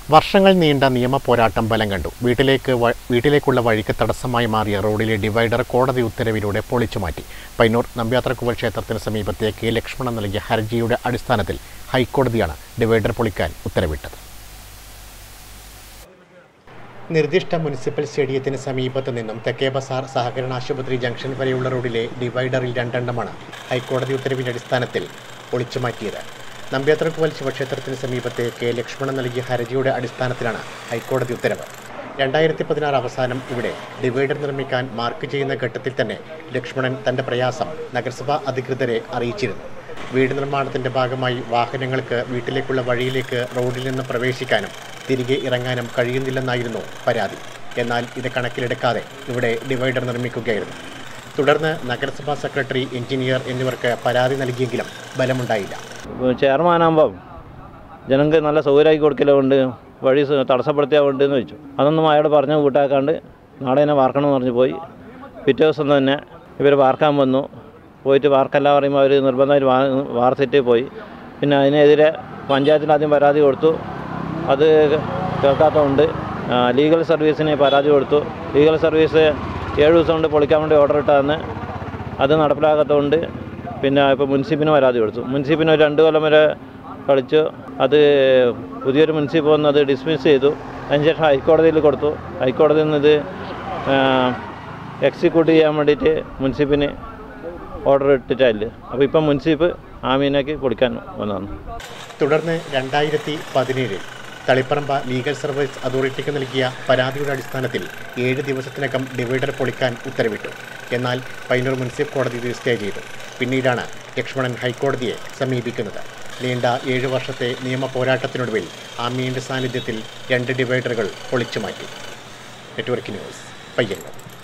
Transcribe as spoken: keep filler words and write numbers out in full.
വർഷങ്ങൾ നീണ്ട നിയമ പോരാട്ടം ബലം കണ്ടു. വീട്ടിലേക്ക് വീട്ടിലേക്കുള്ള വഴിക്ക് തടസ്സമായി മാറിയ റോഡിലെ ഡിവൈഡർ കോടതി ഉത്തരവിലൂടെ പൊളിച്ചുമാറ്റി. പയ്യന്നൂർ നമ്പ്യാത്രക്കുവൽ ക്ഷേത്രത്തിന് സമീപത്തെ കെ ലക്ഷ്മണൻ നൽകിയ ഹർജിയുടെ അടിസ്ഥാനത്തിൽ ഹൈക്കോടതിയാണ് ഡിവൈഡർ പൊളിക്കാൻ ഉത്തരവിട്ടത്. നിർദ്ദിഷ്ട മുനിസിപ്പൽ സ്റ്റേഡിയത്തിന് സമീപത്ത് നിന്നും തെക്കേ ബസാർ സഹകരണ ആശുപത്രി ജംഗ്ഷൻ വരെയുള്ള റോഡിലെ ഡിവൈഡറിൽ രണ്ടെണ്ണമാണ് ഹൈക്കോടതി ഉത്തരവിന്റെ അടിസ്ഥാനത്തിൽ പൊളിച്ചുമാറ്റിയത്. നമ്പ്യാത്രക്കുവൽ ശിവക്ഷേത്രത്തിന് സമീപത്തെ കെ ലക്ഷ്മണൻ നൽകിയ ഹർജിയുടെ അടിസ്ഥാനത്തിലാണ് ഹൈക്കോടതി ഉത്തരവ്. രണ്ടായിരത്തി പതിനാറ് അവസാനം ഇവിടെ ഡിവൈഡർ നിർമ്മിക്കാൻ മാർക്ക് ചെയ്യുന്ന ഘട്ടത്തിൽ തന്നെ ലക്ഷ്മണൻ തന്റെ പ്രയാസം നഗരസഭാ അധികൃതരെ അറിയിച്ചിരുന്നു. വീട് നിർമ്മാണത്തിന്റെ ഭാഗമായി വാഹനങ്ങൾക്ക് വീട്ടിലേക്കുള്ള വഴിയിലേക്ക് റോഡിൽ നിന്ന് പ്രവേശിക്കാനും തിരികെ ഇറങ്ങാനും കഴിയുന്നില്ലെന്നായിരുന്നു പരാതി. എന്നാൽ ഇത് കണക്കിലെടുക്കാതെ ഇവിടെ ഡിവൈഡർ നിർമ്മിക്കുകയായിരുന്നു. തുടർന്ന് നഗരസഭാ സെക്രട്ടറി, എഞ്ചിനീയർ എന്നിവർക്ക് പരാതി നൽകിയെങ്കിലും ഫലമുണ്ടായില്ല. ചെയർമാനാകുമ്പം ജനങ്ങൾക്ക് നല്ല സൗകര്യമാക്കി കൊടുക്കലുണ്ട്, വഴി തടസ്സപ്പെടുത്തിയാവുണ്ട് എന്ന് വെച്ചു. അതൊന്നും അയാൾ പറഞ്ഞ് കൂട്ടാക്കാണ്ട് നാളെ തന്നെ വാർക്കണമെന്ന് പറഞ്ഞ് പോയി. പിറ്റേ ദിവസം തന്നെ ഇവർ വാർക്കാൻ വന്നു. പോയിട്ട് വാർക്കല്ല പറയുമ്പോൾ അവർ നിർബന്ധമായിട്ട് വാ വാർത്തിട്ട് പോയി. പിന്നെ അതിനെതിരെ പഞ്ചായത്തിൽ ആദ്യം പരാതി കൊടുത്തു. അത് കേൾക്കാത്തതുകൊണ്ട് ലീഗൽ സർവീസിന് പരാതി കൊടുത്തു. ലീഗൽ സർവീസ് ഏഴ് ദിവസം കൊണ്ട് പൊളിക്കാൻ വേണ്ടി ഓർഡർ ഇട്ടതെന്ന് അത് നടപ്പിലാക്കാത്തതുകൊണ്ട് പിന്നെ ഇപ്പോൾ മുൻസിപ്പിന് പരാതി കൊടുത്തു. മുൻസിപ്പിന് ഒരു രണ്ട് കൊല്ലം വരെ കളിച്ചു. അത് പുതിയൊരു മുൻസിപ്പ് വന്ന് അത് ഡിസ്മിസ് ചെയ്തു. അതിനുശേഷം ഹൈക്കോടതിയിൽ കൊടുത്തു. ഹൈക്കോടതിയിൽ നിന്ന് ഇത് എക്സിക്യൂട്ട് ചെയ്യാൻ വേണ്ടിയിട്ട് മുൻസിപ്പിന് ഓർഡർ ഇട്ടിട്ടില്ല. അപ്പോൾ ഇപ്പം മുൻസിപ്പ് ആമീനാക്കി പൊളിക്കാൻ വന്നതാണ്. തുടർന്ന് രണ്ടായിരത്തി പതിനേഴിൽ തളിപ്പറമ്പ ലീഗൽ സർവീസ് അതോറിറ്റിക്ക് നൽകിയ പരാതിയുടെ അടിസ്ഥാനത്തിൽ ഏഴ് ദിവസത്തിനകം ഡിവൈഡർ പൊളിക്കാൻ ഉത്തരവിട്ടു. എന്നാൽ പയ്യന്നൂർ മുനിസിപ്പൽ കോടതി ഇത് സ്റ്റേ ചെയ്തു. പിന്നീടാണ് ലക്ഷ്മണൻ ഹൈക്കോടതിയെ സമീപിക്കുന്നത്. നീണ്ട ഏഴു വർഷത്തെ നിയമ പോരാട്ടത്തിനൊടുവിൽ ആമീൻ്റെ സാന്നിധ്യത്തിൽ രണ്ട് ഡിവൈഡറുകൾ പൊളിച്ചുമാറ്റി. Network news, Payyanur.